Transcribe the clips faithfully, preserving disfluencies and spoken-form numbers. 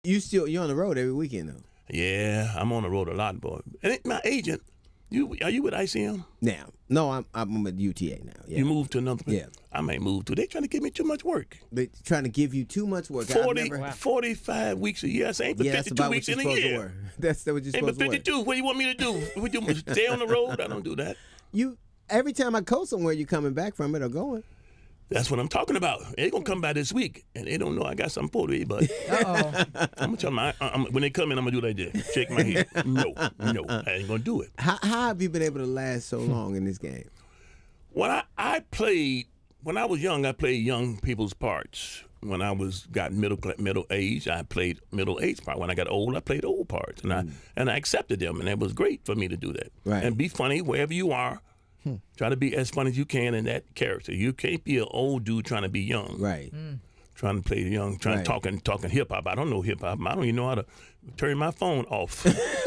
you still you're on the road every weekend though. Yeah, I'm on the road a lot, boy. And my agent, you are you with I C M? Now, no, I'm I'm with U T A now. Yeah. You moved to another place? Yeah. I may move to. They trying to give me too much work. They trying to give you too much work. forty, never... wow. forty-five weeks a year. I ain't but yeah, fifty-two weeks in a year. That's what you're supposed ain't but fifty-two. to work. What do you want me to do? Would you stay on the road? I don't do that. You every time I go somewhere, you coming back from it or going. That's what I'm talking about. They gonna come by this week, and they don't know I got something for them. But Uh-oh. I'm gonna tell them I, I'm, when they come in, I'm gonna do like this. Shake my head. No, no, I ain't gonna do it. How, how have you been able to last so long in this game? When I, I played, when I was young, I played young people's parts. When I was got middle middle age, I played middle age part. When I got old, I played old parts, and mm. I and I accepted them, and it was great for me to do that. Right. And be funny wherever you are. Hmm. Try to be as funny as you can in that character. You can't be an old dude trying to be young. Right. Mm. Trying to play young, trying right. to talking talking hip hop. I don't know hip hop. I don't even know how to turn my phone off.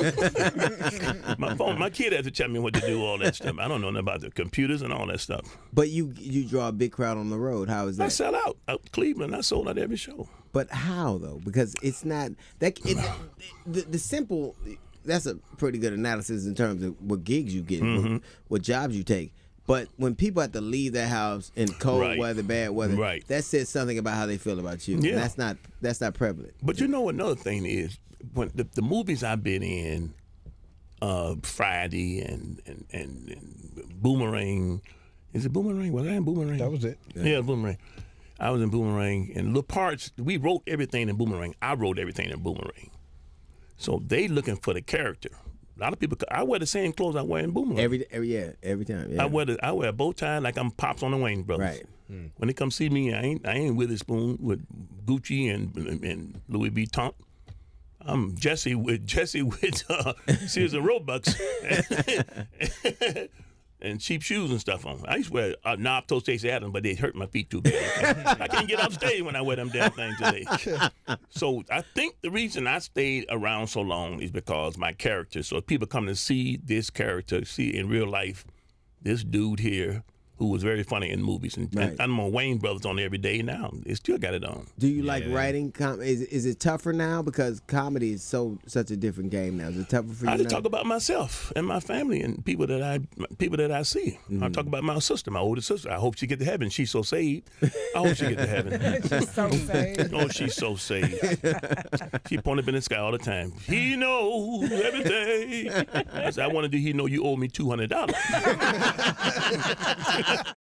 my phone. My kid had to tell me what to do. All that stuff. I don't know nothing about the computers and all that stuff. But you you draw a big crowd on the road. How is that? I sell out. Out Cleveland. I sold out every show. But how though? Because it's not that it, the, the simple. That's a pretty good analysis in terms of what gigs you get, mm-hmm. what, what jobs you take. But when people have to leave their house in cold right. weather, bad weather, right. that says something about how they feel about you. Yeah. And that's not that's not prevalent. But you know another thing is when the, the movies I've been in, uh, Friday and, and and and Boomerang, is it Boomerang? Was I in Boomerang? That was it. Yeah, yeah Boomerang. I was in Boomerang, and little parts. We wrote everything in Boomerang. I wrote everything in Boomerang. So they looking for the character. A lot of people. I wear the same clothes I wear in Boomerang. Every, every yeah, every time. Yeah. I wear the, I wear a bow tie like I'm Pops on the Wayne Brothers. Right. Mm. When they come see me, I ain't I ain't Witherspoon with Gucci and and Louis Vuitton. I'm Jesse with Jesse with uh, Sears and Roebucks and, and cheap shoes and stuff on. I used to wear uh, knob toe Stacey Adams, but they hurt my feet too bad. I can't get off stage when I wear them damn things today. So I think the reason I stayed around so long is because my character. So if people come to see this character, see in real life, this dude here who was very funny in movies. And, right. and I'm on Wayne Brothers on every day now. They still got it on. Do you yeah. like writing? Com is, is it tougher now? Because comedy is so such a different game now. Is it tougher for you I now? just talk about myself and my family and people that I people that I see. Mm-hmm. I talk about my sister, my older sister. I hope she get to heaven. She's so saved. I hope she get to heaven. She's so saved. Oh, she's so saved. She point up in the sky all the time. He knows everything. I said, I want to do. He know you owe me two hundred dollars.